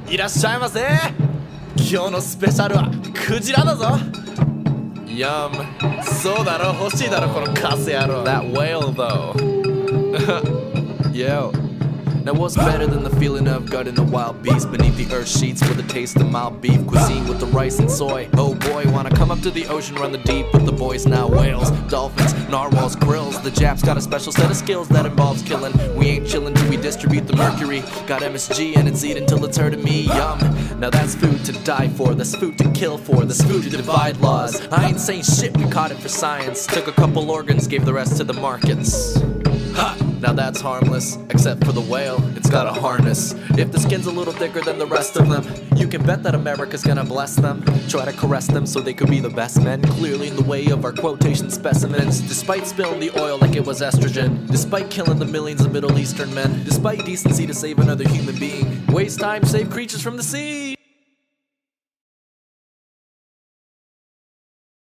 いらっしゃいませ。今日のスペシャルはクジラだぞ。Yum. そうだろ、欲しいだろこのカス野郎。That whale though. Yo. Now what's better than the feeling of gutting a wild beast beneath the earth sheets with a taste of mild beef cuisine with the rice and soy? Oh boy, wanna come up to the ocean, run the deep with the boys now. Whales, dolphins, narwhals, grills. The Japs got a special set of skills that involves killing. We ain't chillin' till we distribute the mercury. Got MSG and it's eating till it's hurting me. Yum. Now that's food to die for, that's food to kill for, that's food to divide laws. I ain't saying shit, we caught it for science. Took a couple organs, gave the rest to the markets. Ha! Now that's harmless, except for the whale, it's got a harness. If the skin's a little thicker than the rest of them, you can bet that America's gonna bless them. Try to caress them so they could be the best men, clearly in the way of our quotation specimens. Despite spilling the oil like it was estrogen, despite killing the millions of Middle Eastern men, despite decency to save another human being, waste time, save creatures from the sea.